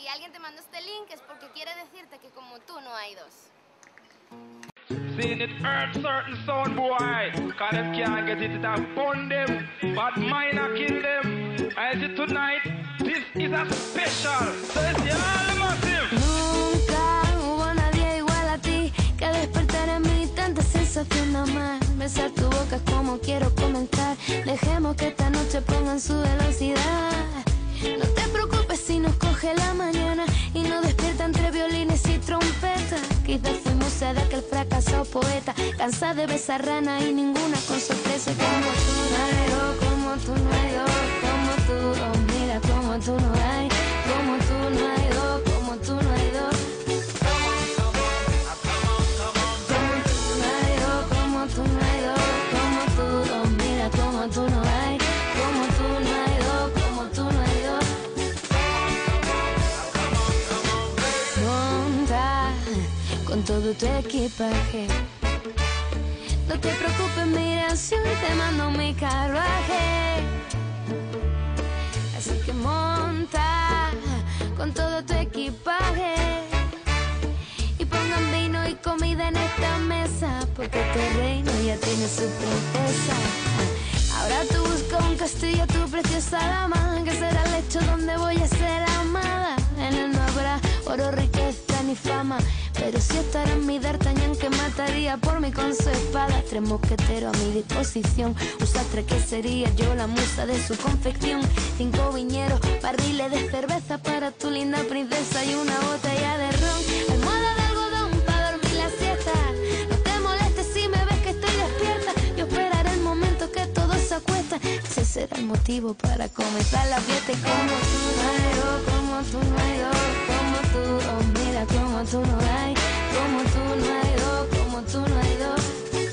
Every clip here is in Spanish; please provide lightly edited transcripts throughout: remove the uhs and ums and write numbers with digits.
alguien te mandó este link es porque quiere decirte que como tú no hay dos. Seeing it hurt certain sound boy, cause them can't get it and burn them, but mine a kill them. I see tonight, this is a special, so it's the all massive. Nunca hubo nadie igual a ti, que despertar en mí tanta sensación de amar. Besar tu boca es como quiero comenzar, dejemos que esta noche ponga en su velocidad. No te preocupes si nos coge la mañana y nos despierta entre violines y trompetas. Quizás fui musa de aquel fracasado poeta, cansada de besar rana y ninguna con sorpresa. Como tú no hay dos, como tú no hay dos, como tú, oh mira como tú no hay, como tú no hay dos, como tú no hay dos. Como tú no hay dos, como tú no hay dos, como tú, oh mira como tú no hay, como tú no hay dos, como tú no hay dos. Monta con todo tu equipaje, no te preocupes, mira, si hoy te mando mi carruaje. Así que monta con todo tu equipaje y pongan vino y comida en esta mesa, porque este reino ya tiene su princesa. Ahora tú buscas un castillo, tu preciosa dama, que será el lecho donde voy a ser amada. En él no habrá oro, riqueza ni fama, pero sí estará en mi D'Artagnan, que mataría por mí con su espada. 3 mosqueteros a mi disposición, un sastre que sería yo la musa de su confección. 5 viñeros, barriles de cerveza para tu linda princesa y una botella de ron. Almohada de algodón para dormir la siesta, no te molestes si me ves que estoy despierta. Yo esperaré el momento que todo se acuesta, ese será el motivo para comenzar la fiesta. Y como tú no hay dos, como tú no hay dos, como tú, oh mira como tú no hay, como tú no hay dos, como tú no hay dos.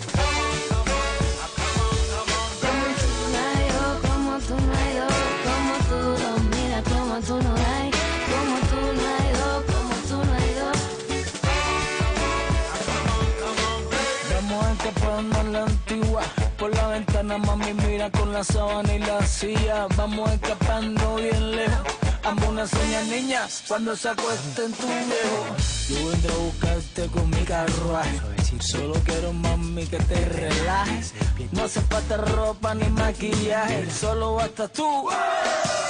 Como tú no hay dos, como tú no hay dos, como tú, oh mira como tú no hay, como tú no hay dos, como tú no hay dos. Vamos a escapando en la antigua, por la ventana mami mira con la sábana y la silla. Vamos escapando bien lejos, amo una seña niña cuando se acuesta en tu viejo. Yo vendré a buscarte con mi carruaje, solo quiero mami que te relajes. No hace falta ropa ni maquillaje, solo basta tú.